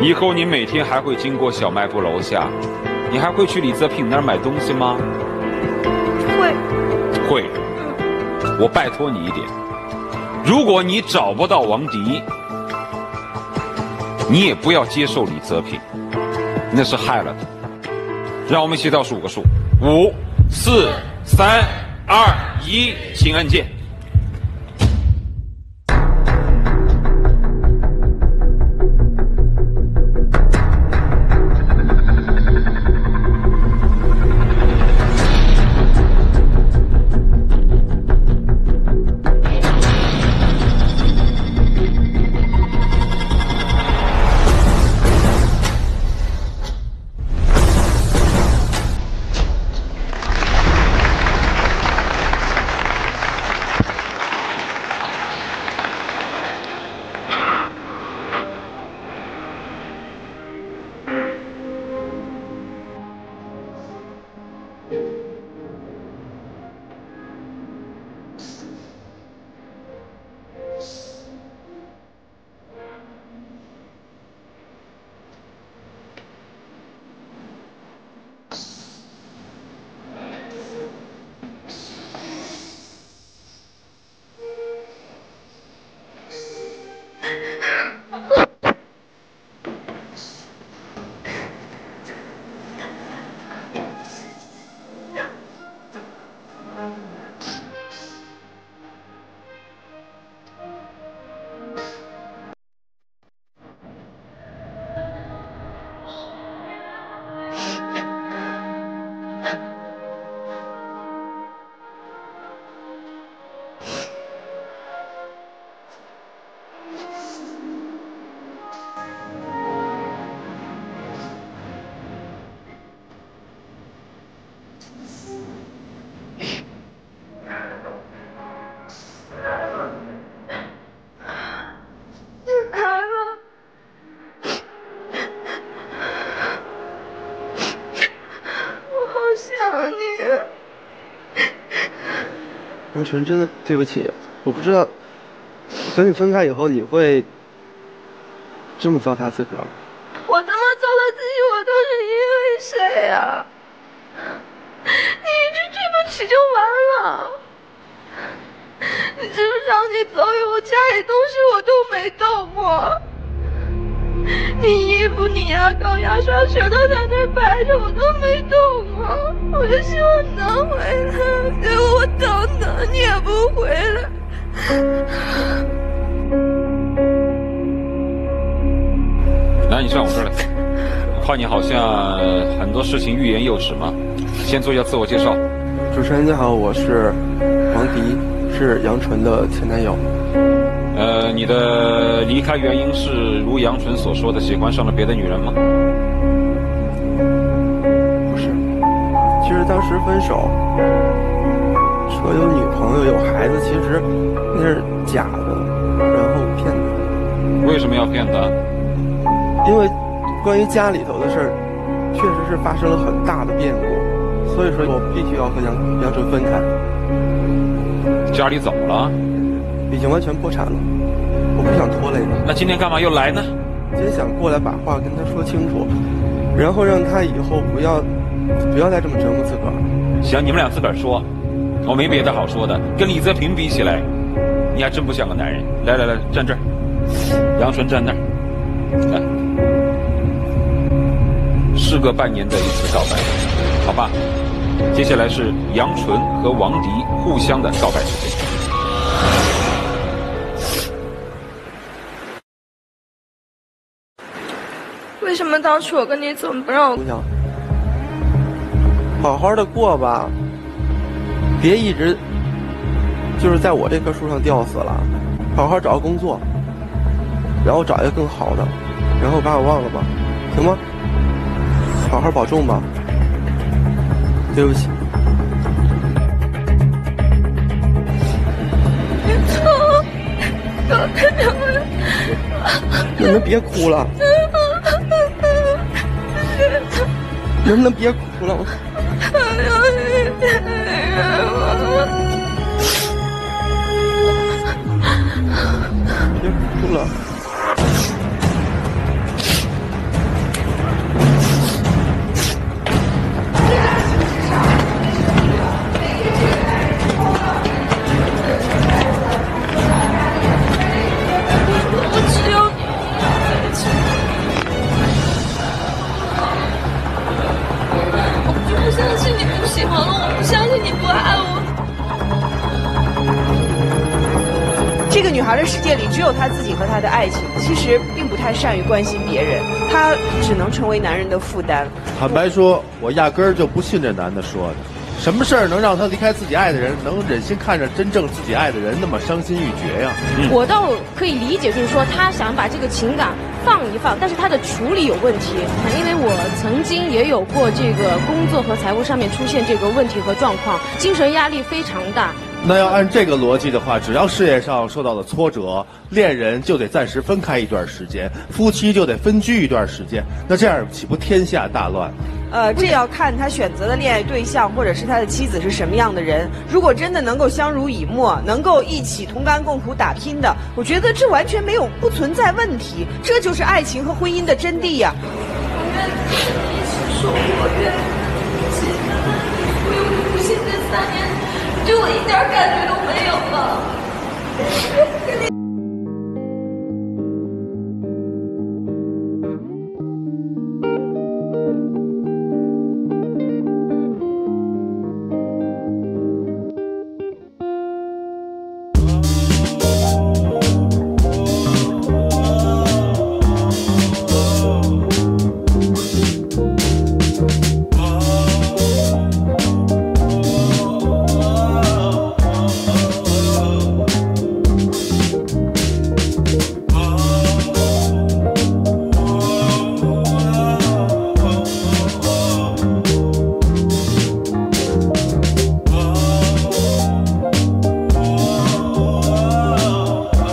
以后你每天还会经过小卖部楼下，你还会去李泽平那儿买东西吗？ 会。 会。我拜托你一点，如果你找不到王迪，你也不要接受李泽平，那是害了他。让我们一起倒数个数：5、4、3、2、1，请按键。 杨纯，真的对不起，我不知道和你分开以后你会这么糟蹋自个儿。 我他妈糟蹋自己，我都是因为谁啊？你一句对不起就完了。你知不知道你走以后家里东西我都没动过，你衣服、你牙膏、牙刷全都在那摆着，我都没动过。我就希望你能回来，结果我等等你也不回来。 来，你上我这儿来。我看你好像很多事情欲言又止嘛，先做一下自我介绍。 主持人你好，我是王迪，是杨纯的前男友。 你的离开原因是如杨纯所说的，喜欢上了别的女人吗？ 不是，其实当时分手，说有女朋友有孩子，其实那是假的，然后骗他。 为什么要骗他？ 因为关于家里头的事儿，确实是发生了很大的变故，所以说我必须要和杨纯分开。 家里怎么了？ 已经完全破产了，我不想拖累他。 那今天干嘛又来呢？ 今天想过来把话跟他说清楚，然后让他以后不要再这么折磨自个儿。 行，你们俩自个儿说，我没别的好说的。跟李泽平比起来，你还真不像个男人。来，站这儿，杨纯站那儿，来，事隔半年的一次告白，好吧？接下来是杨纯和王迪互相的告白时间。 为什么当初我跟你走，你不让我？ 好好的过吧，别一直就是在我这棵树上吊死了。好好找个工作，然后找一个更好的，然后把我忘了吧，行吗？好好保重吧。对不起。能不能别哭了？能不能别哭了？别哭了。 他自己和他的爱情，其实并不太善于关心别人，他只能成为男人的负担。 坦白说，我压根儿就不信这男的说的。什么事儿能让他离开自己爱的人，能忍心看着真正自己爱的人那么伤心欲绝呀？ 我倒可以理解，就是说他想把这个情感放一放，但是他的处理有问题。因为我曾经也有过这个工作和财务上面出现这个问题和状况，精神压力非常大。 那要按这个逻辑的话，只要事业上受到了挫折，恋人就得暂时分开一段时间，夫妻就得分居一段时间，那这样岂不天下大乱？ 这要看他选择的恋爱对象或者是他的妻子是什么样的人。如果真的能够相濡以沫，能够一起同甘共苦打拼的，我觉得这完全不存在问题。这就是爱情和婚姻的真谛呀。 我愿一起说，我愿一起。我有不信这3年，对我一点感觉都没有了。